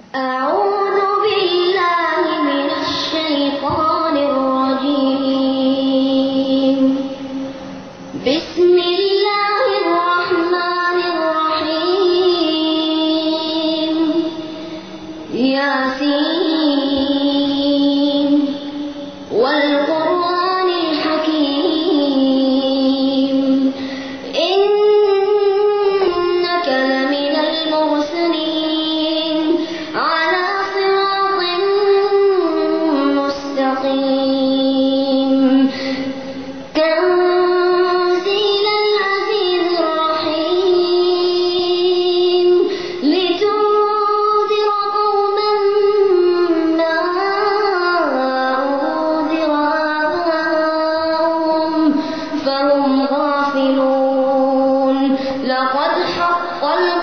أعوذ بالله من الشيطان الرجيم. بسم الله الرحمن الرحيم. ياسين والقرآن الحكيم إنك لمن المرسلين على صراط مستقيم تنزيل العزيز الرحيم لتنذر قوما ما أنذر آباؤهم فهم غافلون. لقد حق